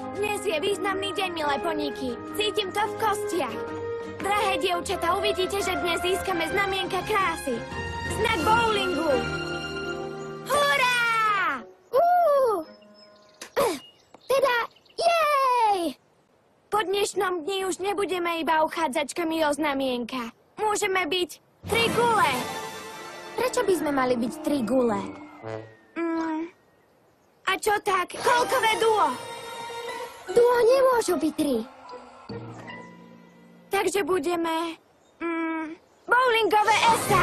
Dnes je významný deň, milé poníky. Cítim to v kostiach. Drahé dievčatá, uvidíte, že dnes získame znamienka krásy. Znak bowlingu. Hurá! Teda, jej! Po dnešnom dni už nebudeme iba uchádzačkami o znamienka. Môžeme byť 3 gule. Prečo by sme mali byť 3 gule? A čo tak? Koľkové duo? Duo nemôžu byť 3. Takže budeme... bowlingové esa.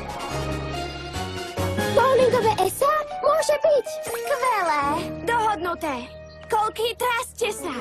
Bowlingové esa? Môže byť. Skvelé. Dohodnuté. Koľky, traste sa.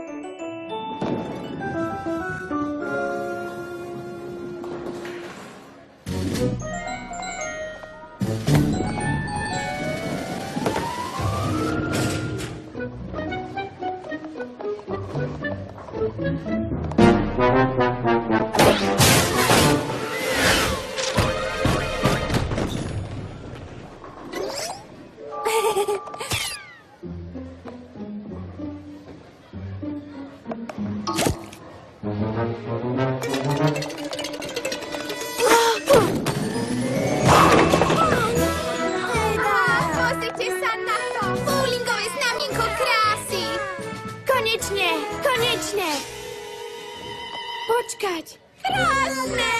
Konečne! Počkať! Krásne!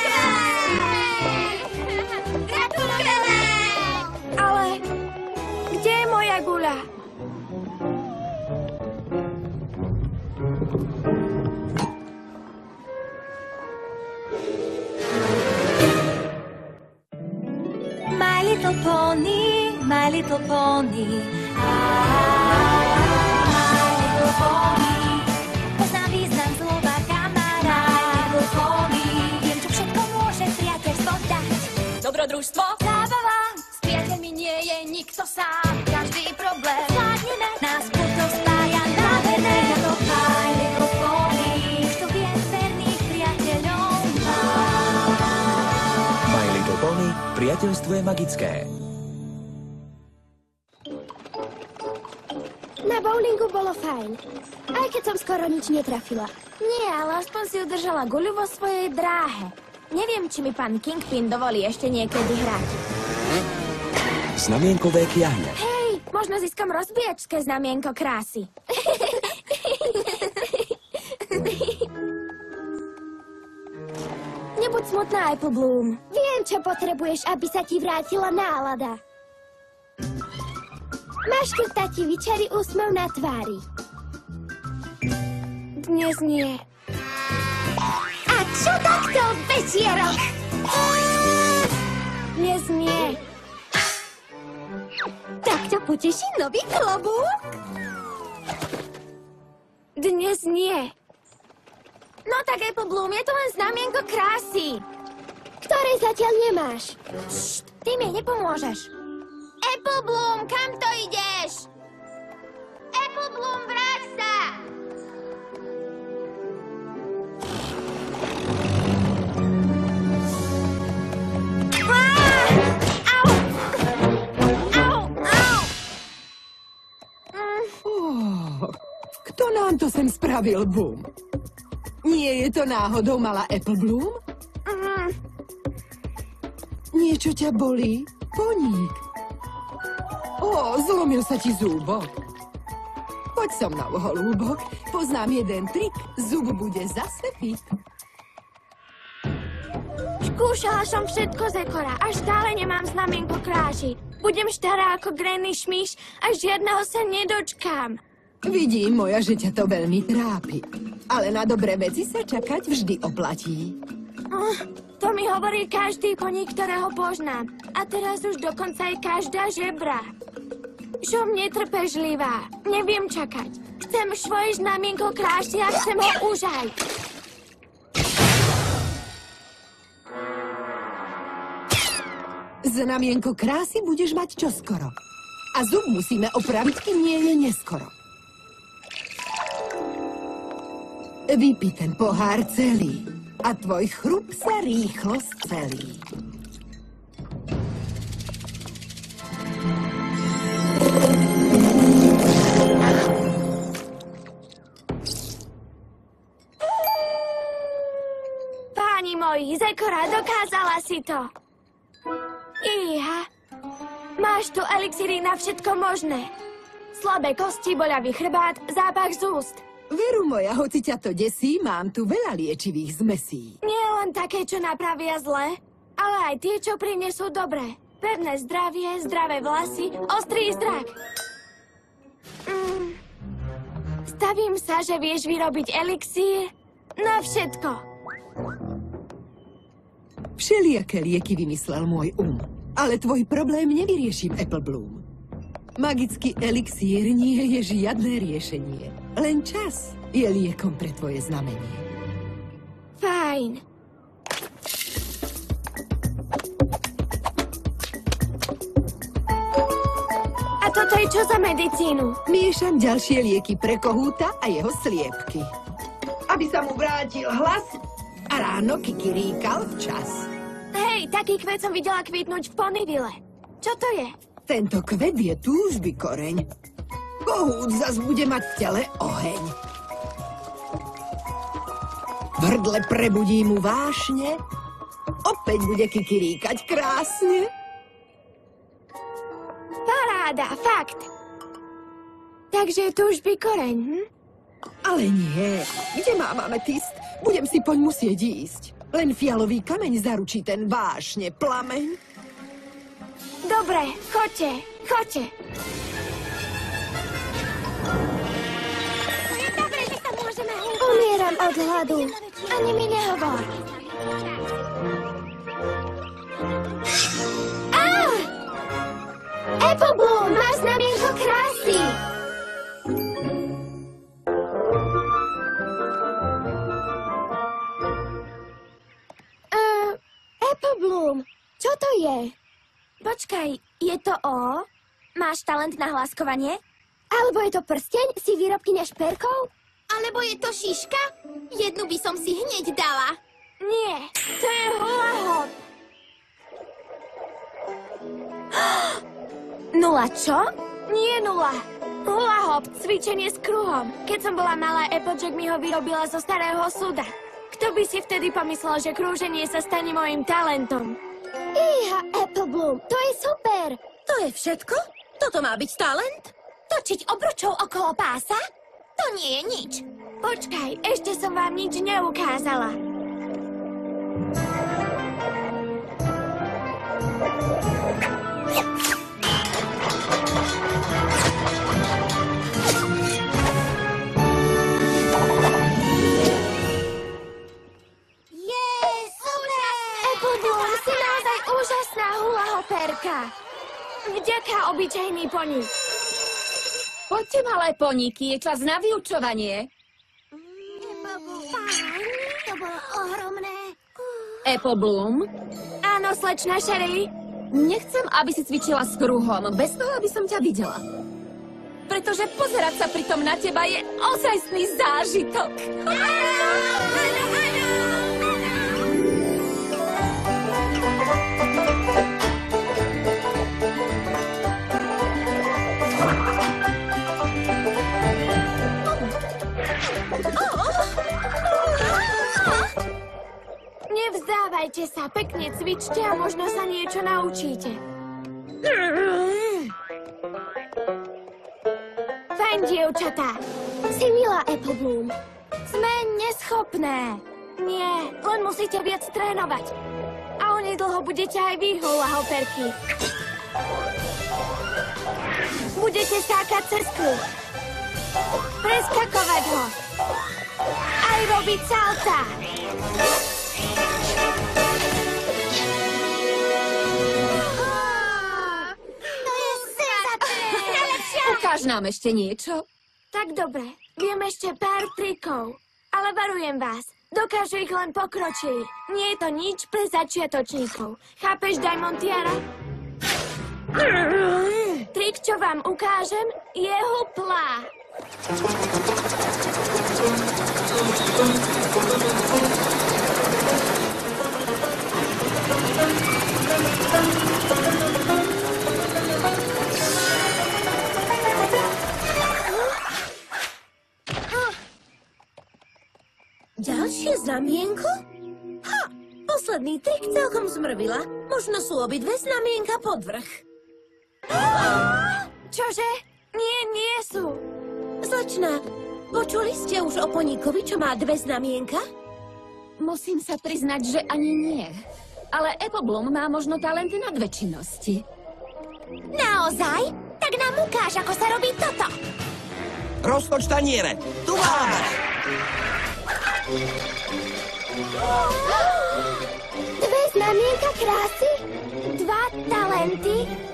Gratulujeme! Ale kde je moja guľa? My little pony, my little pony. Dobrodružstvo, zábava, s priateľmi nie je nikto sám. Každý problém zvládneme, nás puto spája nádherné. Ja to My Little Pony, kto viac verných priateľov má. My Little Pony, priateľstvo je magické. Na bowlingu bolo fajn, aj keď som skoro nič netrafila. Nie, ale aspoň si udržala guľu vo svojej dráhe. Neviem, či mi pán Kingpin dovolí ešte niekedy hrať. Znamienkové kiahne. Hej, možno získam rozbíjačské znamienko krásy. Nebuď smutná, Apple Bloom. Viem, čo potrebuješ, aby sa ti vrátila nálada. Máš krtativý čarý úsmev na tvári. Dnes nie. A čo takto, besierok? Dnes nie. Tak ťa poteší nový klobúk? Dnes nie. No tak, Apple Bloom, je to len znamienko krásy. Ktoré zatiaľ nemáš. Št, ty mi nepomôžeš. Apple Bloom, kam to ideš? Apple Bloom, vráť sa! Kto nám to sem spravil, Boom? Nie je to náhodou malá Apple Bloom? Niečo ťa bolí? Poník. Zlomil sa ti zúbok. Poď so mnou, holúbok. Poznám jeden trik. Zub bude zase fit. Skúšala som všetko z ekora, až stále nemám znamienko krásy. Budem stará ako Granny Smith a žiadneho sa nedočkám. Vidím, moja, že ťa to veľmi trápi. Ale na dobré veci sa čakať vždy oplatí. To mi hovorí každý poník, ktorého poznám. A teraz už dokonca aj každá žebra. Som netrpežlivá. Neviem čakať. Chcem svoje znamienko krásy a chcem ho už aj. Znamienko krásy budeš mať čoskoro. A zub musíme opraviť, kým nie je neskoro. Vypij ten pohár celý a tvoj chrup sa rýchlo scelí. Ahoj, Zekora, dokázala si to. Iha. Máš tu elixíry na všetko možné. Slabé kosti, boľavý chrbát, zápach z úst. Veru moja, hoci ťa to desí, mám tu veľa liečivých zmesí. Nie len také, čo napravia zle, ale aj tie, čo prinesú dobré. Pevné zdravie, zdravé vlasy, ostrý zrak. Stavím sa, že vieš vyrobiť elixír na všetko. Všelijaké lieky vymyslel môj ale tvoj problém nevyrieším, Apple Bloom. Magický elixír nie je žiadne riešenie. Len čas je liekom pre tvoje znamenie. Fajn. A toto je čo za medicínu? Miešam ďalšie lieky pre kohúta a jeho sliepky. Aby sa mu vrátil hlas a ráno kikiríkal včas. Hej, taký kvet som videla kvitnúť v Ponyville. Čo to je? Tento kvet je túžby koreň. Kohút zas bude mať v tele oheň. V hrdle prebudí mu vášne, opäť bude kikiríkať krásne. Paráda, fakt. Takže túžby koreň, Ale nie, kde mám ametist? Budem si poň musieť ísť. Len fialový kameň zaručí ten vášne plameň. Dobre, choďte. Dobre, že sa môžeme hýbať. Umieram od hladu. Ani mi nehovor. Apple Bloom, máš znamienko krásy. Apple Bloom, čo to je? Počkaj, je to O? Máš talent na hlaskovanie? Alebo je to prsteň? Si výrobkyňa šperkov? Alebo je to šiška? Jednu by som si hneď dala. Nie, to je hula hop. Nula čo? Nie nula. Hula hop, cvičenie s kruhom. Keď som bola malá, Applejack mi ho vyrobila zo starého súda. Kto by si vtedy pomyslel, že krúženie sa stane mojim talentom? Iha, Apple Bloom, to je super. To je všetko? Toto má byť talent? Točiť obručou okolo pása? To nie je nič. Počkaj, ešte som vám nič neukázala. Úžasná hula hoperka. Vďaka, obyčajný poni. Poďte, malé poníky, je čas na vyučovanie. To bolo ohromné. Apple Bloom, Áno, slečna Sherry. nechcem, aby si cvičila s kruhom, bez toho, aby som ťa videla. Pretože pozerať sa pritom na teba je ozajstný zážitok. Nevzdávajte sa, pekne cvičte a možno sa niečo naučíte. Fajn, dievčatá. Si milá, Apple Bloom. Sme neschopné. Nie, len musíte viac trénovať. A onedlho budete aj vy, hula hoperky. Budete skákať cez kruh. Preskakovať ho. Aj robiť salta. Ukáž nám ešte niečo. Tak dobre, viem ešte pár trikov. Ale varujem vás, dokážu ich len pokročili. Nie je to nič pre začiatočníkov. Chápeš, Diamontiara? Trik, čo vám ukážem, je huplá. Ďalšie znamienko? posledný trik celkom zmrvila. Možno sú obidve znamienka podvrh. Čože? Nie, nie sú. Slečna, počuli ste už o poníkovi, čo má dve znamienka? Musím sa priznať, že ani nie. Ale Apple Bloom má možno talent na dve činnosti. Naozaj? Tak nám ukáž, ako sa robí toto. Roztoč taniere. Tu máme. Dve znamienka krásy? Dva talenty?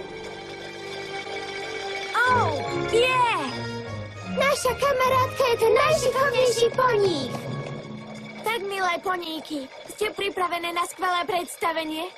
Oh, Naša kamarátka je ten najšikovnejší poník. Tak, milé poníky, ste pripravené na skvelé predstavenie?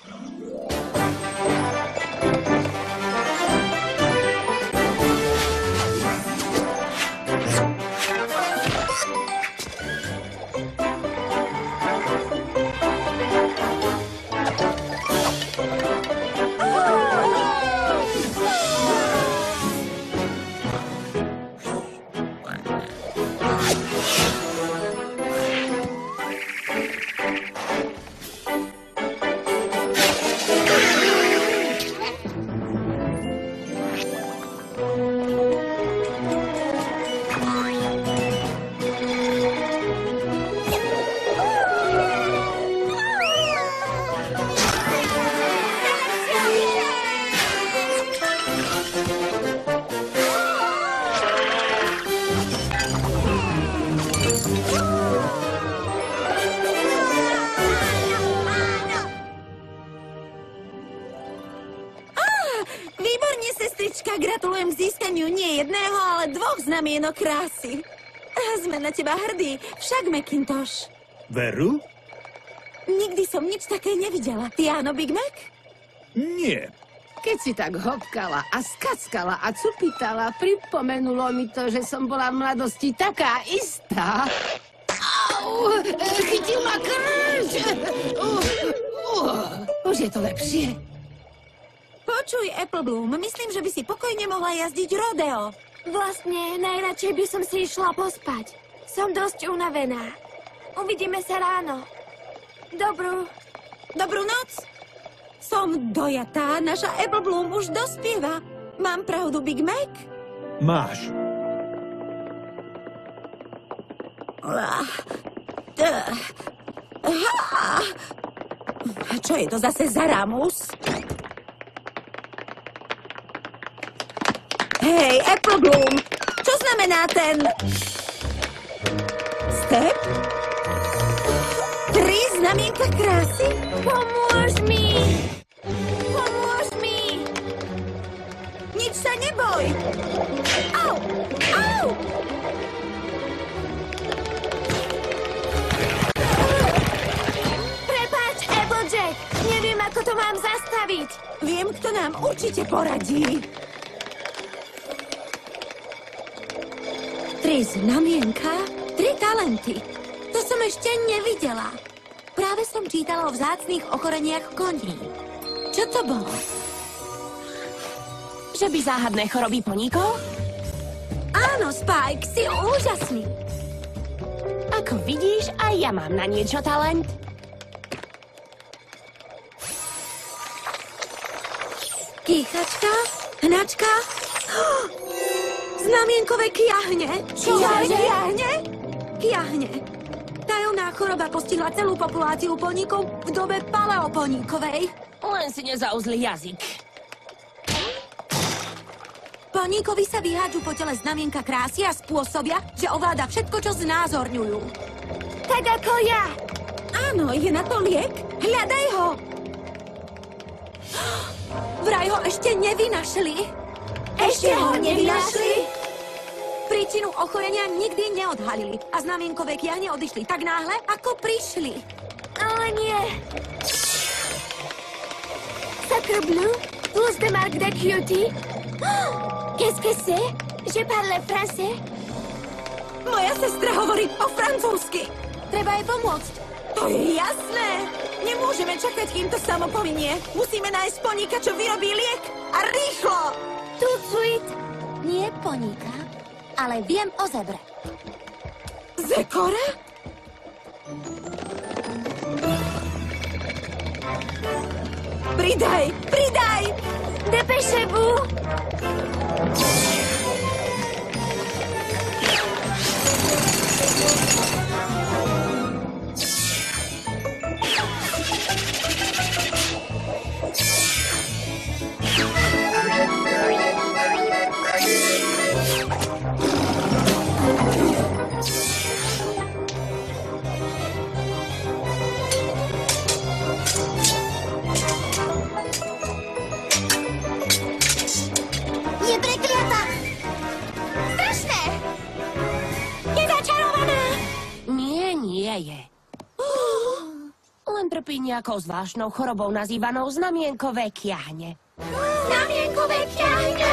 Výborne, sestrička, gratulujem k získaniu nie jedného, ale dvoch znamienok krásy. Sme na teba hrdí, však Macintosh. Veru? Nikdy som nič také nevidela. Ty áno, Big Mac? Nie. Keď si tak hopkala a skackala a cupitala, pripomenulo mi to, že som bola v mladosti taká istá. Au, chytil ma krč. Už je to lepšie. Počuj, Apple Bloom, myslím, že by si pokojne mohla jazdiť rodeo. Vlastne, najradšej by som si išla pospať. Som dosť unavená. Uvidíme sa ráno. Dobrú noc. Som dojatá, naša Apple Bloom už dospieva. Mám pravdu, Big Mac? Máš. Čo je to zase za ramus? Hej, Apple Bloom, čo znamená ten... step? 3 znamienka krásy? Pomôž mi! Pomôž mi! Nič sa neboj! Au! Au! Prepáč, Applejack! Neviem, ako to mám zastaviť. Viem, kto nám určite poradí. 3 znamienka, 3 talenty. To som ešte nevidela. Práve som čítala o vzácnych ochoreniach koní. Čo to bolo? Že by záhadné choroby poníkov? Áno, Spike, si úžasný. Ako vidíš, aj ja mám na niečo talent. Kýchačka, hnačka, znamienkové kiahne. Kiahne? Kiahne. Tajomná choroba postihla celú populáciu poníkov v dobe paleoponíkovej. Len si nezauzli jazyk. Poníkovi sa vyhádžu po tele znamienka krásy a spôsobia, že ovláda všetko, čo znázorňujú. Tak ako ja. Áno, je na to liek. Hľadaj ho. Vraj ho ešte nevynašli. Ešte ho nevynašli? Príčinu ochorenia nikdy neodhalili a znamienkové kiahne odišli tak náhle, ako prišli. Ale nie. Sacre bleu, plus de marque de cutie. Qu'est-ce que c'est? Je parle français. Moja sestra hovorí po francúzsky. Treba jej pomôcť. To je jasné. Nemôžeme čakať, kým to samo pominie. Musíme nájsť poníka, čo vyrobí liek. A rýchlo! Tout de suite. Nie poníka, ale viem o zebre. Zekora? Pridaj, pridaj! Dépêchez-vous! Je prekliata! Strašné! Je začarovaná! Nie je. Len trpí nejakou zvláštnou chorobou nazývanou znamienkové kiahne. Znamienkové kiahne!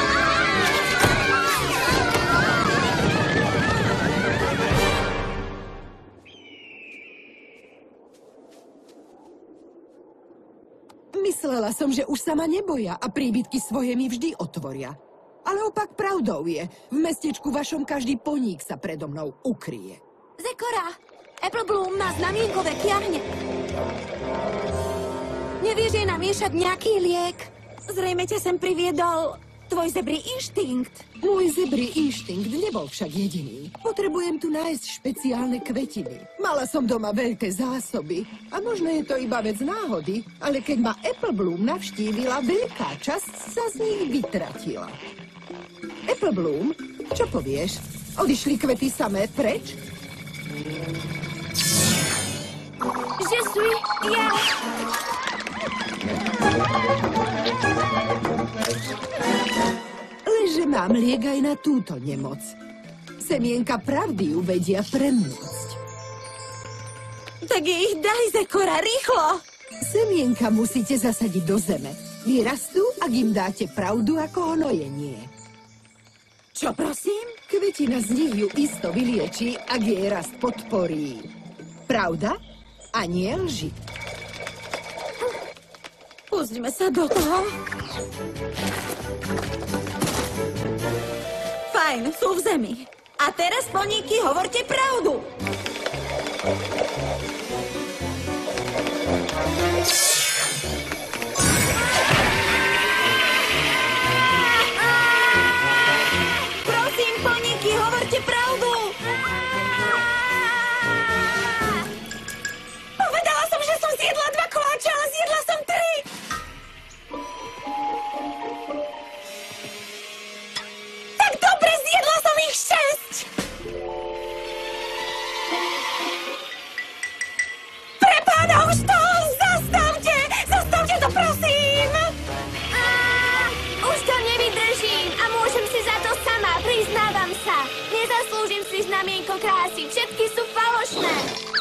Myslela som, že už sa ma neboja a príbytky svoje mi vždy otvoria. Ale opak pravdou je. V mestečku vašom každý poník sa predo mnou ukryje. Zekora, Apple Bloom má znamienkové kiahne. Nevieš jej namiešať nejaký liek? Zrejme ťa sem priviedol tvoj zebrý inštinkt. Môj zebrý inštinkt nebol však jediný. Potrebujem tu nájsť špeciálne kvetiny. Mala som doma veľké zásoby a možno je to iba vec náhody, ale keď ma Apple Bloom navštívila, veľká časť sa z nich vytratila. Apple Bloom, čo povieš? Odišli kvety samé preč? Je suis... ja... Lenže mám liek aj na túto nemoc. Semienka pravdy ju vedia premôcť. Tak ich daj, Zekora, rýchlo! Semienka musíte zasadiť do zeme. Vyrastú, ak im dáte pravdu ako hnojenie. Čo, prosím? Kvetina z nich ju isto vyliečí, ak jej rast podporí. Pravda? A nie lži. Pustíme sa do toho. Fajn, sú v zemi. A teraz, poníky, hovorte pravdu. Prosím, poníky, hovorte pravdu. Povedala som, že som zjedla 2 koláče, ale zjedla som 3. Tak dobre, zjedla som ich 6. Pre pána už to! Zastavte! Zastavte to, prosím! Už to nevydržím a môžem si za to sama, priznávam sa. Nezaslúžim si znamienko krásy, všetky sú falošné.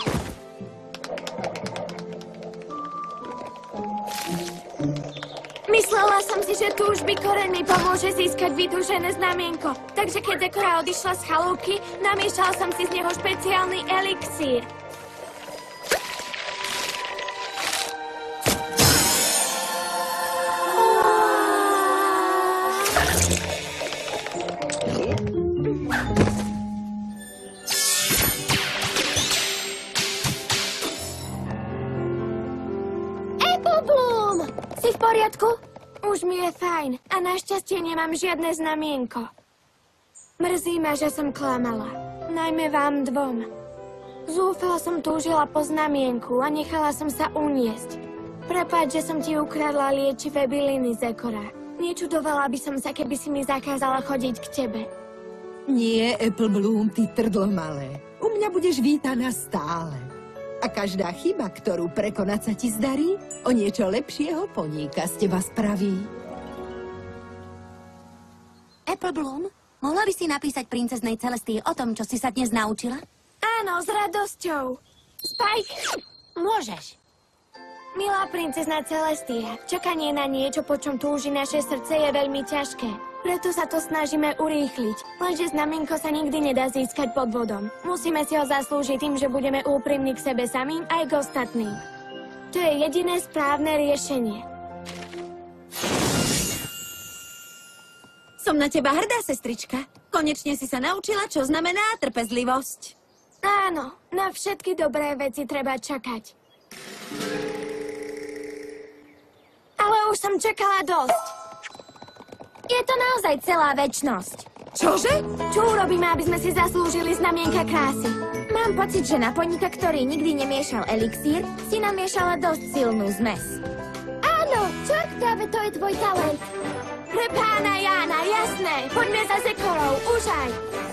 Myslela som si, že túžby koreň mi pomôže získať vytúžené znamienko. Takže keď Zekora odišla z chalúbky, namiešala som si z neho špeciálny elixír. Apple Bloom! Si v poriadku? Už mi je fajn a našťastie nemám žiadne znamienko. Mrzí ma, že som klamala. Najmä vám dvom. Zúfala som túžila po znamienku a nechala som sa uniesť. Prepáč, že som ti ukradla liečivé byliny, Zekora. Nečudovala by som sa, keby si mi zakázala chodiť k tebe. Nie, Apple Bloom, ty trdlo malé. U mňa budeš vítaná stále. A každá chyba, ktorú prekonať sa ti zdarí, o niečo lepšieho poníka z teba spraví. Apple Bloom, mohla by si napísať princeznej Celestii o tom, čo si sa dnes naučila? Áno, s radosťou. Spike, Môžeš. milá princezna Celestia, čakanie na niečo, po čom túži naše srdce, je veľmi ťažké. Preto sa to snažíme urýchliť, lenže znamienko sa nikdy nedá získať pod vodom. Musíme si ho zaslúžiť tým, že budeme úprimní k sebe samým aj k ostatným. To je jediné správne riešenie. Som na teba hrdá, sestrička. Konečne si sa naučila, čo znamená trpezlivosť. Áno, na všetky dobré veci treba čakať. už som čakala dosť. Je to naozaj celá večnosť. Čože? Čo urobíme, aby sme si zaslúžili znamienka krásy? Mám pocit, že naponika, ktorý nikdy nemiešal elixír, si namiešala dosť silnú zmes. Áno, čak, práve to je tvoj talent. Pre pána Jána, jasné. Poďme za Zekorou, užaj.